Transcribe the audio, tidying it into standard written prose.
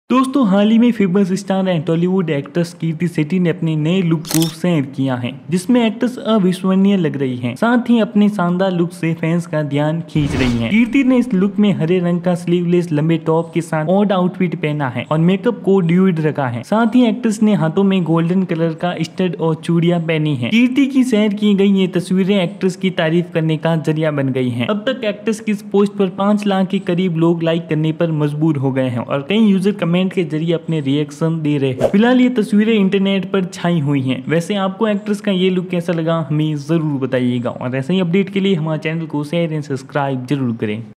दोस्तों हाल ही में famous star and Tollywood actress Kirti Sethi ने अपने नए लुक को शेयर किया है, जिसमें एक्ट्रेस अविश्वसनीय लग रही हैं। साथ ही अपने शानदार लुक से फैंस का ध्यान खींच रही हैं। कीर्ति ने इस लुक में हरे रंग का स्लीवलेस लंबे टॉप के साथ ऑड आउटफिट पहना है और मेकअप को ड्यूड रखा है। साथ ही एक्ट्रेस ने हाथों में गोल्डन कलर का स्टड और चूड़ियां पहनी है। कीर्ति की शेयर की गई ये तस्वीरें एक्ट्रेस की तारीफ करने का जरिया बन गई है। अब तक एक्ट्रेस की इस पोस्ट पर 5 लाख के करीब लोग लाइक करने पर मजबूर हो गए हैं और कई यूजर कमेंट के जरिए अपने रिएक्शन दे रहे हैं। फिलहाल ये तस्वीरें इंटरनेट पर छाई हुई हैं। वैसे आपको एक्ट्रेस का ये लुक कैसा लगा हमें जरूर बताइएगा और ऐसे ही अपडेट के लिए हमारे चैनल को शेयर एंड सब्सक्राइब जरूर करें।